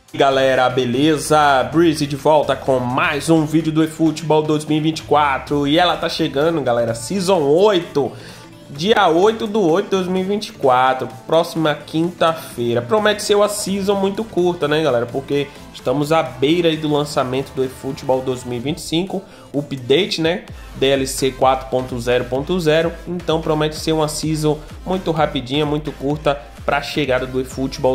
Galera, beleza? Breezy de volta com mais um vídeo do eFootball 2024 e ela tá chegando, galera, Season 8, dia 8/8 de 2024, próxima quinta-feira. Promete ser uma Season muito curta, né, galera? Porque estamos à beira aí do lançamento do eFootball 2025, update, né? DLC 4.0.0, então promete ser uma Season muito rapidinha, muito curta para a chegada do eFootball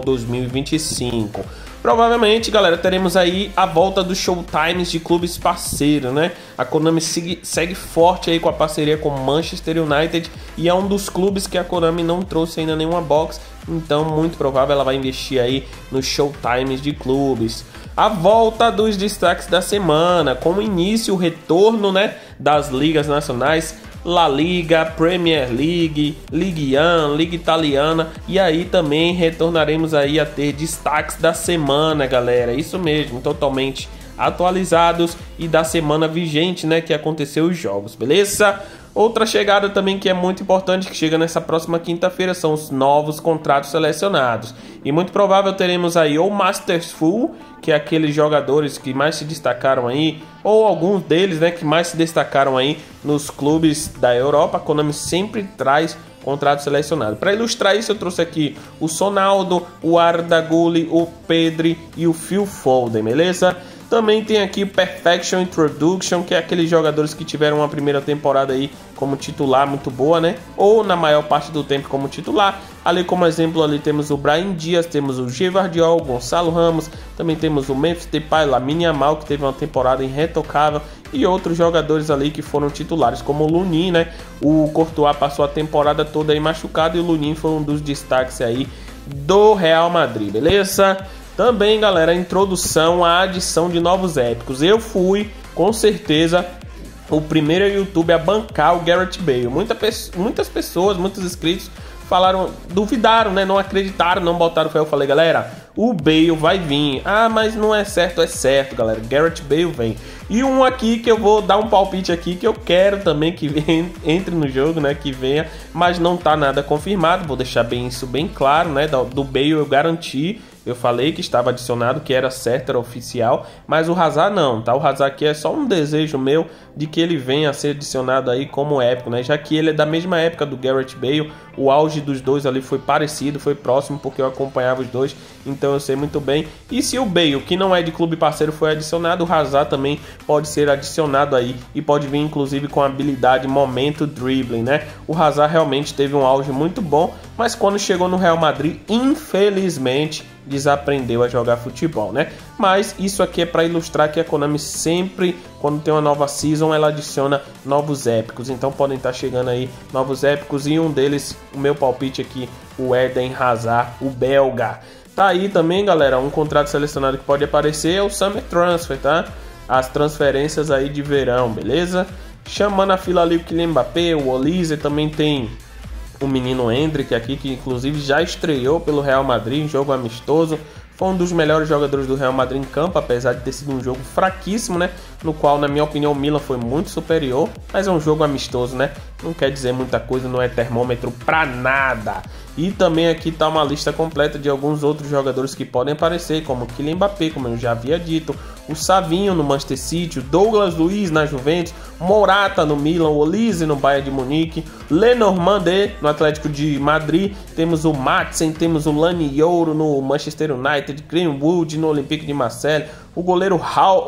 2025. Provavelmente, galera, teremos aí a volta dos showtimes de clubes parceiros, né? A Konami segue forte aí com a parceria com Manchester United e é um dos clubes que a Konami não trouxe ainda nenhuma box, então muito provável ela vai investir aí nos showtimes de clubes. A volta dos destaques da semana, com o início, o retorno, né, das ligas nacionais, La Liga, Premier League, Ligue 1, Liga Italiana, e aí também retornaremos aí a ter destaques da semana, galera, isso mesmo, totalmente atualizados e da semana vigente, né, que aconteceu os jogos, beleza? Outra chegada também que é muito importante, que chega nessa próxima quinta-feira, são os novos contratos selecionados. E muito provável teremos aí ou Masters Full, que é aqueles jogadores que mais se destacaram aí, ou alguns deles, né, que mais se destacaram aí nos clubes da Europa. A Konami sempre traz contrato selecionado. Para ilustrar isso, eu trouxe aqui o Sonaldo, o Arda Güler, o Pedri e o Phil Foden, beleza? Também tem aqui o Perfection Introduction, que é aqueles jogadores que tiveram uma primeira temporada aí como titular muito boa, né? Ou na maior parte do tempo como titular. Ali como exemplo ali temos o Brahim Dias, temos o Gvardiol, Gonçalo Ramos, também temos o Memphis Depay, Lamine Yamal, que teve uma temporada irretocável, e outros jogadores ali que foram titulares, como o Lunin, né? O Courtois passou a temporada toda aí machucado e o Lunin foi um dos destaques aí do Real Madrid, beleza? Também, galera, a introdução, a adição de novos épicos. Eu fui, com certeza, o primeiro YouTube a bancar o Gareth Bale. Muitas pessoas, muitos inscritos falaram, duvidaram, né? Não acreditaram, não botaram fé. Eu falei, galera, o Bale vai vir. Ah, mas não é certo, galera. Gareth Bale vem. E um aqui que eu vou dar um palpite aqui, que eu quero também que entre no jogo, né? Que venha, mas não tá nada confirmado. Vou deixar isso bem claro, né? Do Bale eu garanti. Eu falei que estava adicionado, que era certo, era oficial, mas o Hazard não, tá? O Hazard aqui é só um desejo meu de que ele venha a ser adicionado aí como épico, né? Já que ele é da mesma época do Gareth Bale, o auge dos dois ali foi parecido, foi próximo, porque eu acompanhava os dois, então eu sei muito bem. E se o Bale, que não é de clube parceiro, foi adicionado, o Hazard também pode ser adicionado aí e pode vir inclusive com a habilidade momento dribbling, né? O Hazard realmente teve um auge muito bom, mas quando chegou no Real Madrid, infelizmente, desaprendeu a jogar futebol, né? Mas isso aqui é para ilustrar que a Konami sempre, quando tem uma nova season, ela adiciona novos épicos. Então podem estar chegando aí novos épicos e um deles, o meu palpite aqui, o Eden Hazard, o belga. Tá aí também, galera, um contrato selecionado que pode aparecer é o Summer Transfer, tá? As transferências aí de verão, beleza? Chamando a fila ali o Kylian Mbappé, o Olise, também tem o menino Endrick aqui, que inclusive já estreou pelo Real Madrid em jogo amistoso. Foi um dos melhores jogadores do Real Madrid em campo, apesar de ter sido um jogo fraquíssimo, né? No qual, na minha opinião, o Milan foi muito superior. Mas é um jogo amistoso, né? Não quer dizer muita coisa, não é termômetro pra nada. E também aqui tá uma lista completa de alguns outros jogadores que podem aparecer, como o Kylian Mbappé, como eu já havia dito, o Savinho no Manchester City, o Douglas Luiz na Juventus, Morata no Milan, o Olise no Bayern de Munique, Lenormand no Atlético de Madrid, temos o Madsen, temos o Laniolo no Manchester United, Greenwood no Olympique de Marseille, o goleiro Hall,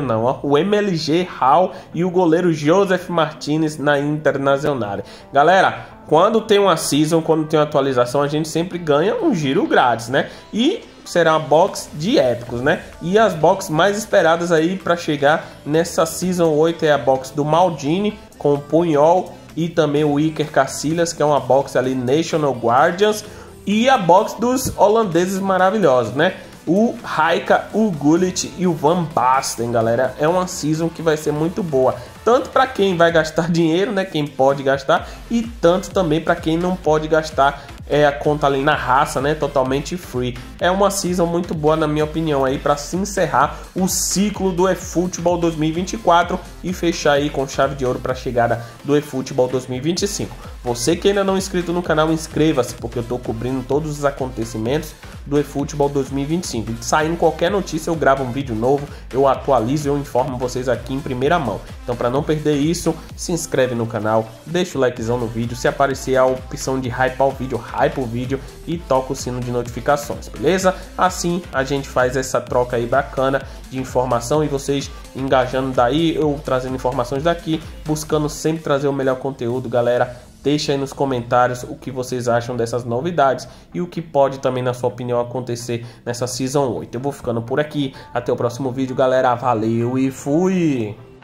o MLG Hall e o goleiro Joseph Martinez na Internazionale. Galera, quando tem uma season, quando tem uma atualização, a gente sempre ganha um giro grátis, né? E será uma box de épicos, né? E as boxes mais esperadas aí para chegar nessa Season 8 é a box do Maldini com o Puyol e também o Iker Casillas, que é uma box ali National Guardians, e a box dos holandeses maravilhosos, né? O Raika, o Gullit e o Van Basten, galera. É uma season que vai ser muito boa, tanto para quem vai gastar dinheiro, né? Quem pode gastar, e tanto também para quem não pode gastar a conta ali na raça, né? Totalmente free. É uma season muito boa, na minha opinião, aí para se encerrar o ciclo do eFootball 2024 e fechar aí com chave de ouro para a chegada do eFootball 2025. Você que ainda não é inscrito no canal, inscreva-se, porque eu estou cobrindo todos os acontecimentos do eFootball 2025. Saindo qualquer notícia, eu gravo um vídeo novo, eu atualizo, eu informo vocês aqui em primeira mão. Então, para não perder isso, se inscreve no canal, deixa o likezão no vídeo, se aparecer a opção de hypar o vídeo, hypa o vídeo e toca o sino de notificações, beleza? Assim a gente faz essa troca aí bacana de informação e vocês engajando daí, eu trazendo informações daqui, buscando sempre trazer o melhor conteúdo, galera. Deixa aí nos comentários o que vocês acham dessas novidades e o que pode também, na sua opinião, acontecer nessa Season 8. Eu vou ficando por aqui. Até o próximo vídeo, galera. Valeu e fui!